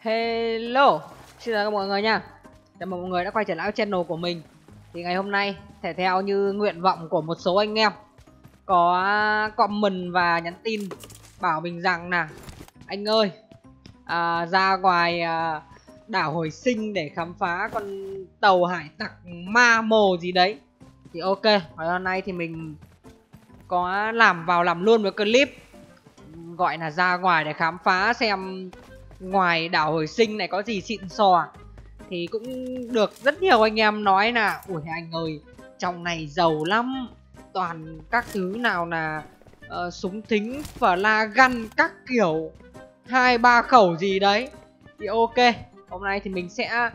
Hello, xin chào mọi người nha. Chào mừng mọi người đã quay trở lại channel của mình. Thì ngày hôm nay, thể theo như nguyện vọng của một số anh em có comment và nhắn tin bảo mình rằng là anh ơi, ra ngoài đảo hồi sinh để khám phá con tàu hải tặc ma mồ gì đấy. Thì ok, ngày hôm nay thì mình có làm luôn với clip gọi là ra ngoài để khám phá xem ngoài đảo hồi sinh này có gì xịn sò. Thì cũng được rất nhiều anh em nói là ui anh ơi, trong này giàu lắm, toàn các thứ nào là súng thính và la găn các kiểu 2-3 khẩu gì đấy. Thì ok, hôm nay thì mình sẽ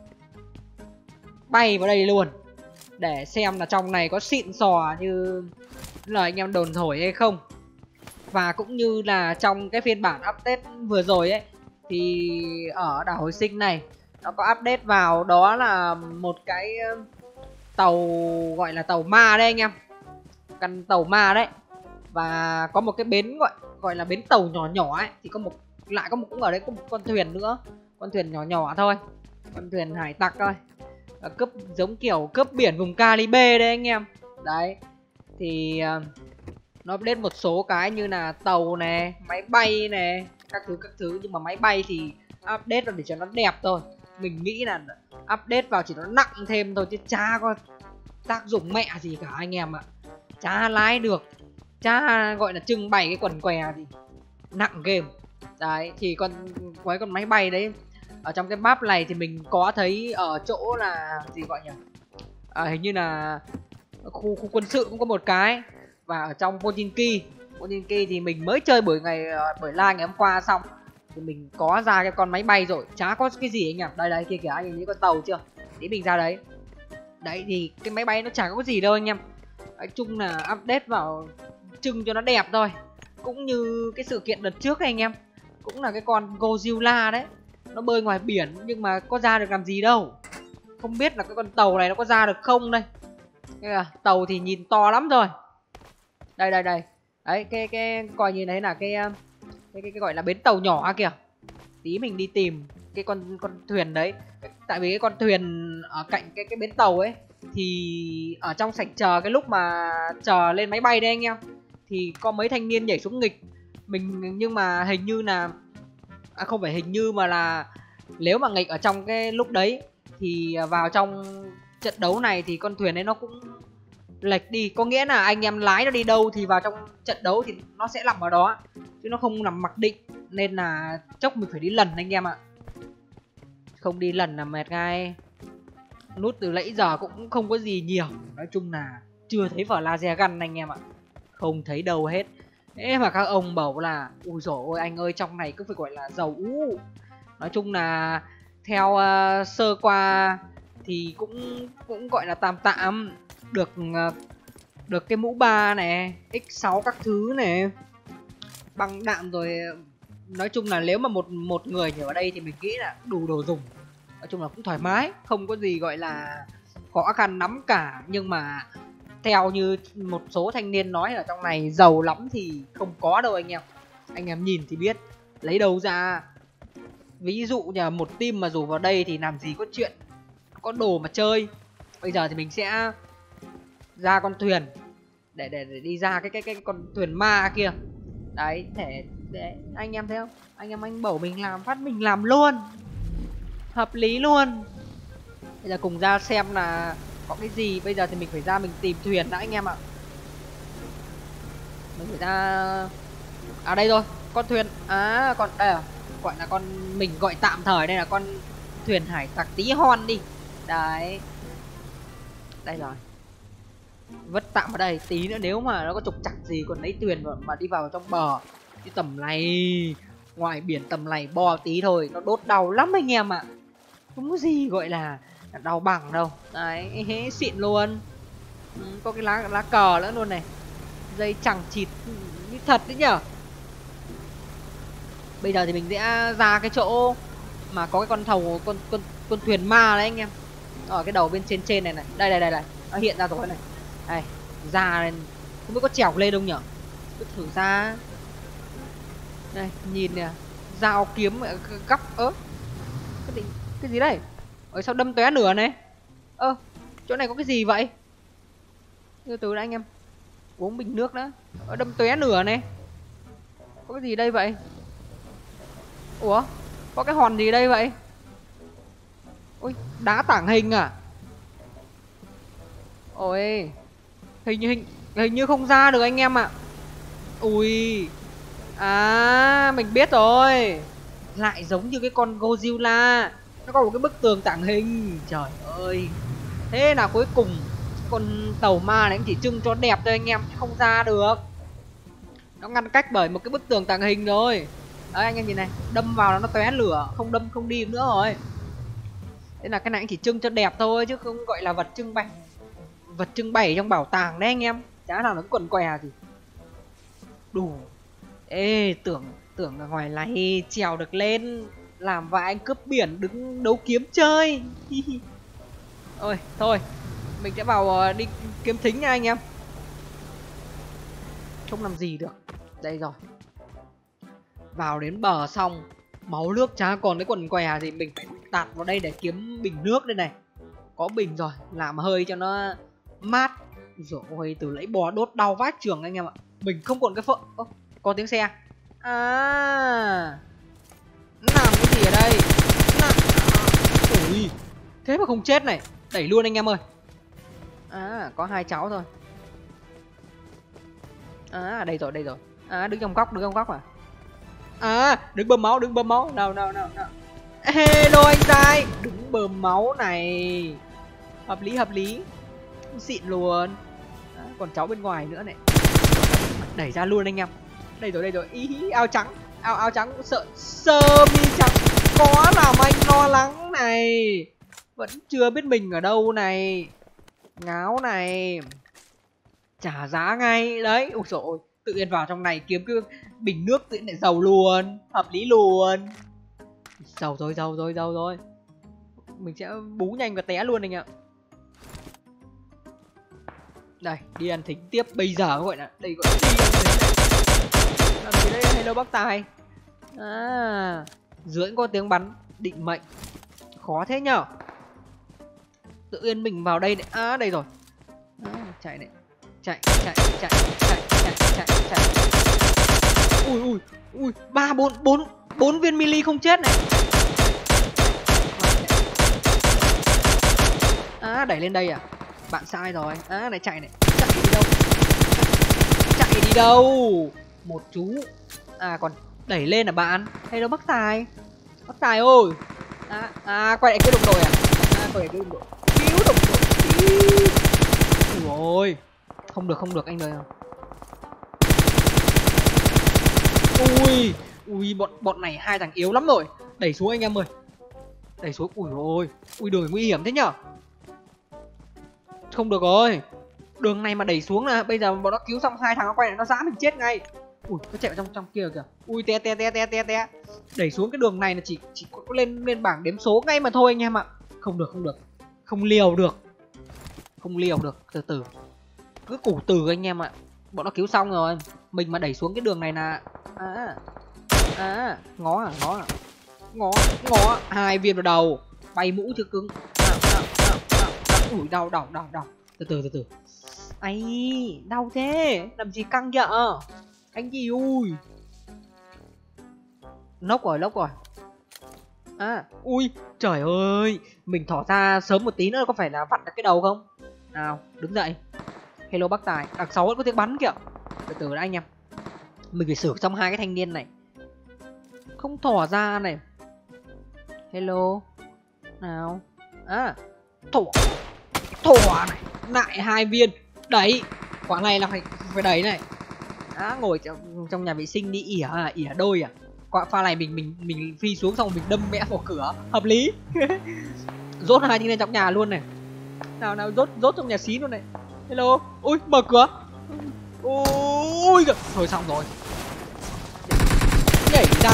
bay vào đây luôn để xem là trong này có xịn sò như lời anh em đồn thổi hay không. Và cũng như là trong cái phiên bản update vừa rồi ấy, thì ở đảo hồi sinh này nó có update vào, đó là một cái tàu gọi là tàu ma đấy anh em, căn tàu ma đấy. Và có một cái bến gọi là bến tàu nhỏ nhỏ ấy, thì có một cũng ở đấy có một con thuyền nữa, con thuyền nhỏ nhỏ thôi, con thuyền hải tặc thôi, cướp giống kiểu cướp biển vùng Caribe đấy anh em. Đấy thì nó update một số cái như là tàu này, máy bay này, các thứ. Nhưng mà máy bay thì update để cho nó đẹp thôi. Mình nghĩ là update vào chỉ nó nặng thêm thôi chứ chả có tác dụng mẹ gì cả anh em ạ. Chả lái được, chả gọi là trưng bày cái quần què gì, nặng game. Đấy thì con máy bay đấy ở trong cái map này thì mình có thấy ở chỗ là gì gọi nhỉ, hình như là khu quân sự cũng có một cái. Và ở trong Pochinki thì mình mới chơi buổi live ngày hôm qua xong thì mình có ra cái con máy bay rồi, chả có cái gì anh em. Đây kia kìa, anh em thấy con tàu chưa, tí mình ra đấy. Đấy thì cái máy bay nó chả có gì đâu anh em. Nói chung là update vào trưng cho nó đẹp thôi. Cũng như cái sự kiện đợt trước ấy anh em, cũng là cái con Godzilla đấy, nó bơi ngoài biển nhưng mà có ra được làm gì đâu. Không biết là cái con tàu này nó có ra được không đây. Tàu thì nhìn to lắm rồi. Đây đấy, cái coi như đấy là cái gọi là bến tàu nhỏ kìa. Tí mình đi tìm cái con thuyền đấy. Tại vì cái con thuyền ở cạnh cái bến tàu ấy, thì ở trong sảnh chờ cái lúc mà chờ lên máy bay đây anh em, thì có mấy thanh niên nhảy xuống nghịch mình. Nhưng mà hình như là không phải hình như mà là nếu mà nghịch ở trong cái lúc đấy thì vào trong trận đấu này thì con thuyền ấy nó cũng lệch đi. Có nghĩa là anh em lái nó đi đâu thì vào trong trận đấu thì nó sẽ nằm ở đó, chứ nó không nằm mặc định. Nên là chốc mình phải đi lần anh em ạ. Không đi lần là mệt ngay. Nút từ nãy giờ cũng không có gì nhiều. Nói chung là chưa thấy vở laser gun anh em ạ, không thấy đâu hết. Thế mà các ông bảo là ui dồi ôi anh ơi, trong này cứ phải gọi là giàu ú. Nói chung là theo sơ qua thì cũng gọi là tạm tạm. Được cái mũ 3 này, X6 các thứ này, băng đạn rồi. Nói chung là nếu mà một người ở đây thì mình nghĩ là đủ đồ dùng. Nói chung là cũng thoải mái, không có gì gọi là khó khăn lắm cả. Nhưng mà theo như một số thanh niên nói là trong này giàu lắm thì không có đâu anh em. Anh em nhìn thì biết, lấy đâu ra. Ví dụ như một team mà rủ vào đây thì làm gì có chuyện có đồ mà chơi. Bây giờ thì mình sẽ ra con thuyền để đi ra cái con thuyền ma kia. Đấy để anh em thấy không, anh bảo mình làm phát mình làm luôn, hợp lý luôn. Bây giờ cùng ra xem là có cái gì. Bây giờ thì mình phải ra mình tìm thuyền đã anh em ạ. Mình phải ra đây rồi, con thuyền còn đây à, gọi là con mình gọi tạm thời đây là con thuyền hải tặc tí hon đi. Đấy, đây rồi, vứt tạm ở đây. Tí nữa nếu mà nó có trục trặc gì còn lấy thuyền mà đi vào trong bờ. Chứ tầm này ngoài biển tầm này bo tí thôi nó đốt đau lắm anh em ạ. Không có gì gọi là đau bằng đâu. Đấy, xịn luôn. Có cái lá cờ nữa luôn này, dây chẳng chịt như thật đấy nhở. Bây giờ thì mình sẽ ra cái chỗ mà có cái con thầu, con thuyền ma đấy anh em, ở cái đầu bên trên này này. Đây nó hiện ra rồi này. Đây ra lên, không biết có trèo lên không nhở, cứ thử ra. Đây nhìn nè, dao kiếm gắp Cái gì đây? Ôi sao đâm tóe nửa này? Ơ, chỗ này có cái gì vậy? Từ từ đã anh em. Uống bình nước đã. Đâm tóe nửa này. Có cái gì đây vậy? Ủa? Có cái hòn gì đây vậy? Ôi, đá tàng hình à? Ôi, hình như không ra được anh em ạ. Ui. À, mình biết rồi. Lại giống như cái con Godzilla. Nó có một cái bức tường tàng hình. Trời ơi. Thế nào cuối cùng con tàu ma này cũng chỉ trưng cho đẹp thôi anh em, không ra được. Nó ngăn cách bởi một cái bức tường tàng hình rồi. Đấy anh em nhìn này, đâm vào nó tóe lửa, không đâm không đi nữa rồi. Thế là cái này chỉ trưng cho đẹp thôi chứ không gọi là vật trưng bày trong bảo tàng đấy anh em. Chả nào nó quần què gì. Đủ. Ê, tưởng ở ngoài này trèo được lên làm vài anh cướp biển đứng đấu kiếm chơi. Ôi, thôi mình sẽ vào đi kiếm thính nha anh em. Không làm gì được. Đây rồi. Vào đến bờ xong, máu nước chả còn cái quần què gì, mình phải tạt vào đây để kiếm bình nước đây này. Có bình rồi, làm hơi cho nó mát. Rồi ôi, từ lấy bò đốt đau vách trường anh em ạ. Mình không còn cái phợ. Có tiếng xe. À, làm cái gì ở đây? Ui, thế mà không chết này. Đẩy luôn anh em ơi. À, có 2 cháu thôi. À, đây rồi. À, đứng trong góc à. À, đứng bơm máu. Nào. Hello anh trai. Đứng bơm máu này. Hợp lý. Xịn luôn. À, còn cháu bên ngoài nữa này. Đẩy ra luôn anh em. Đây rồi. Ý, áo trắng. Áo trắng sợ sơ mi trắng. Có làm anh lo lắng này. Vẫn chưa biết mình ở đâu này. Ngáo này. Trả giá ngay. Đấy. Ôi dồi ôi. Tự nhiên vào trong này kiếm cái bình nước tự nhiên lại giàu luôn. Hợp lý luôn. Giàu rồi. Mình sẽ bú nhanh và té luôn anh ạ. Đây, đi ăn thính tiếp. Bây giờ gọi là đây gọi là đi ăn thính này. Làm gì đây? Hello bác tài. À, dưới có tiếng bắn. Định mệnh. Khó thế nhở. Tự nhiên mình vào đây này. À, đây rồi. À, chạy này. Chạy. Ui, 4 viên mili không chết này. À, đẩy lên đây à? Bạn sai rồi. À, này chạy này. Chạy đi đâu? Một chú. À, còn đẩy lên là bạn. Hello bác tài. Bác tài ơi. Quay lại cái đồng đội à? Quay lại cái đồng đội. Cứu đồng đội. Ui, không được anh ơi. Ui, bọn này 2 thằng yếu lắm rồi. Đẩy xuống anh em ơi. Đẩy xuống. Ui đường nguy hiểm thế nhở. Không được rồi. Đường này mà đẩy xuống là bây giờ bọn nó cứu xong 2 thằng nó quay lại nó giã mình chết ngay. Ui, nó chạy vào trong kia kìa. Ui, té. Đẩy xuống cái đường này là chỉ có lên bảng đếm số ngay mà thôi anh em ạ. Không được. Không liều được. Từ từ. Cứ củ từ anh em ạ. Bọn nó cứu xong rồi. Mình mà đẩy xuống cái đường này là ngó 2 viên vào đầu. Bay mũ chưa cứng. Ui, đau. Từ từ. Ấy, đau thế. Làm gì căng vậy? Anh gì ui. Lốc rồi. À, ui, trời ơi. Mình thỏ ra sớm một tí nữa có phải là vặn được cái đầu không? Nào, đứng dậy. Hello bác tài. Đằng sau vẫn có tiếng bắn kìa. Từ từ đã anh em. Mình phải xử xong 2 cái thanh niên này. Không thỏ ra này. Hello. Nào. À, thỏ này. Lại 2 viên. Đẩy. Quả này là phải đẩy này. Ngồi trong nhà vệ sinh đi ỉa đôi à. Quả pha này mình phi xuống xong mình đâm mẹ vào cửa. Hợp lý. Rốt 2 thanh niên trong nhà luôn này. Nào rốt trong nhà xí luôn này. Hello. Ui, mở cửa. Ui, thôi xong rồi. Nhảy ra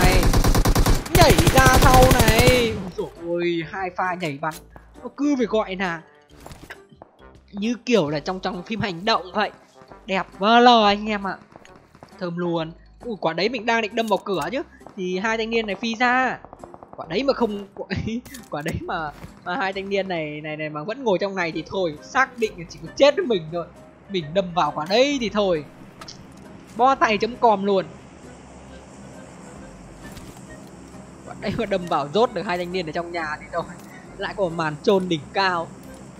sau này. Ôi, 2 pha nhảy bắn. Nó cứ phải gọi là như kiểu là trong phim hành động vậy. Đẹp vơ lờ anh em ạ. Thơm luôn. Ui, quả đấy mình đang định đâm vào cửa chứ. Thì 2 thanh niên này phi ra. Quả đấy mà không quả đấy mà hai thanh niên này mà vẫn ngồi trong này thì thôi, xác định là chỉ có chết với mình thôi. Mình đâm vào quả đấy thì thôi, bo tay chấm com luôn. Quả đấy mà đâm vào rốt được hai thanh niên ở trong nhà thì thôi, lại có một màn chôn đỉnh cao.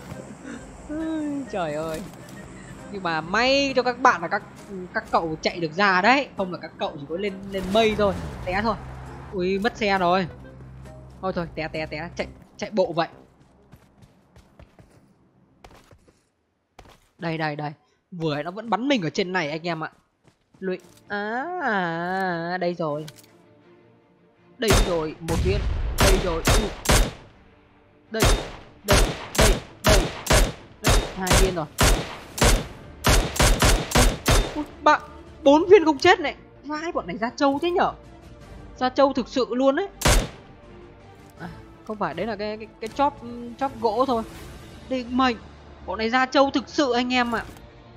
Trời ơi. Nhưng mà may cho các bạn là các cậu chạy được ra đấy, không là các cậu chỉ có lên mây thôi, té thôi. Ui, mất xe rồi. Thôi thôi, té chạy bộ vậy. Đây, vừa nó vẫn bắn mình ở trên này anh em ạ. Lụy. Đây rồi. Đây rồi, một viên. Đây rồi. Đây. Hai viên rồi. Bạn 4 viên không chết này. Vãi, bọn này ra trâu thế nhở? Ra trâu thực sự luôn đấy. Không phải, đấy là cái chóp gỗ thôi. Định mệnh. Bọn này ra trâu thực sự anh em ạ.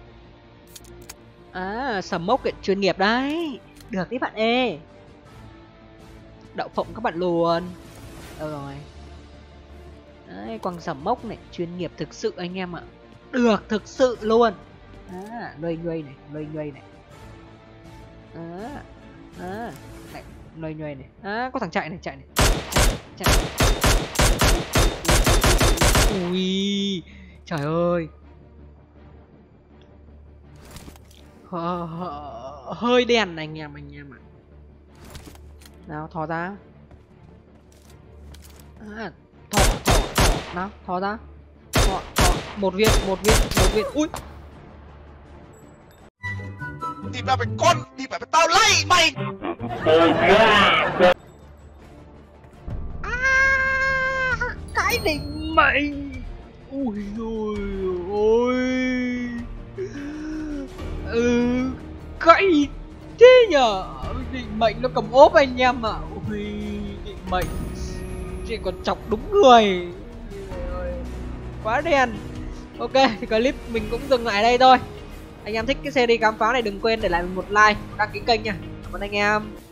Sầm mốc chuyên nghiệp đấy. Được đấy bạn ê. Đậu phộng các bạn luôn. Rồi. Đấy, quăng sầm mốc này, chuyên nghiệp thực sự anh em ạ. Được thực sự luôn. Loay này, này. Loay này. Có thằng chạy này. Chạy. Ui, trời ơi. Hơi đen này anh em ạ. Nào, thò ra. Thò. Nào, thò ra. Thò. Một viên. Ui. Tìm ra phải con, tìm phải tao lay mày. Cái định mệnh. Ui rồi ôi. Cậy thế nhở. Định mệnh nó cầm ốp anh em ạ. Ui, định mệnh chị còn chọc đúng người. Quá đen. Ok, thì clip mình cũng dừng lại đây thôi. Anh em thích cái series khám phá này đừng quên để lại một like, đăng ký kênh nha. Cảm ơn anh em.